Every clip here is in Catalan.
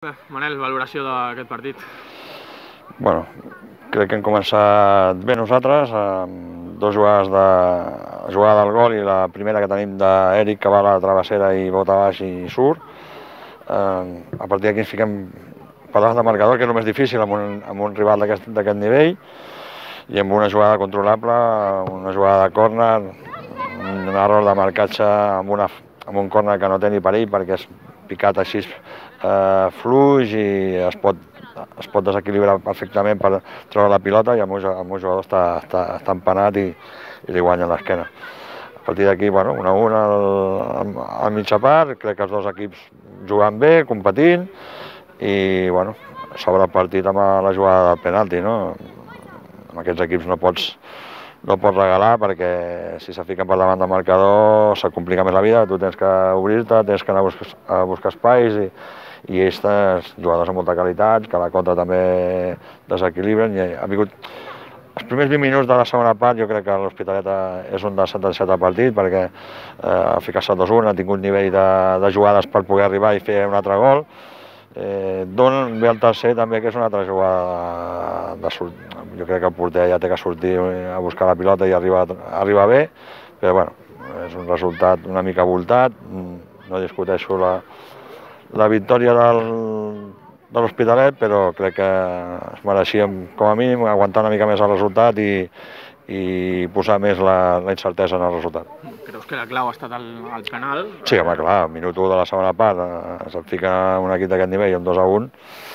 Manel, valoració d'aquest partit? Bueno, crec que hem començat bé nosaltres, amb dues jugades la jugada del gol i la primera que tenim d'Eric, que va a la travessera i bota baix i surt. A partir d'aquí ens fiquem per davant de marcador, que és el més difícil amb un rival d'aquest nivell, i amb una jugada controlable, una jugada de córner, un error de marcatge amb un córner que no té ni perill perquè és picat així fluix i es pot desequilibrar perfectament per treure la pilota, i el meu jugador està empenat i li guanya l'esquena. A partir d'aquí, bueno, 1-1 a mitja part, crec que els dos equips jugant bé, competint, i bueno, s'obre el partit amb la jugada del penalti, no? Amb aquests equips no pots regalar, perquè si se fiquen per davant del marcador se complica més la vida, tu tens que obrir-te, tens que anar a buscar espais, i ells tenen jugadors amb molta qualitat, que a la contra també desequilibren, i ha vingut els primers 20 minuts de la segona part. Jo crec que l'Hospitalet és un dels sentenciats del partit, perquè al ficar-se el 2-1 ha tingut nivell de jugades per poder arribar i fer un altre gol. Don ve el tercer també, que és una altra jugada de sortir. Jo crec que el porter ja té que sortir a buscar la pilota i arriba bé, però bueno, és un resultat una mica voltat. No discuteixo la victòria de l'Hospitalet, però crec que es mereixíem com a mínim aguantar una mica més el resultat i posar més la incertesa en el resultat. Creus que la clau ha estat el penal? Sí, home, clar, minut 1 de la segona part, se't fica un equip d'aquest nivell amb 2-1,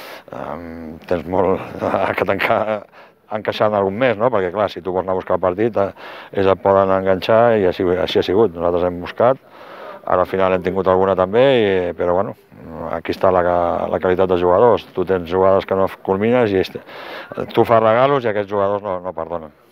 tens molt que encaixar en algun més, no? Perquè clar, si tu vols anar a buscar el partit, ells et poden enganxar, i així ha sigut. Nosaltres hem buscat, ara al final hem tingut alguna també, però bueno, aquí està la qualitat dels jugadors. Tu tens jugadors que no culmines i tu fas regalos i aquests jugadors no perdonen.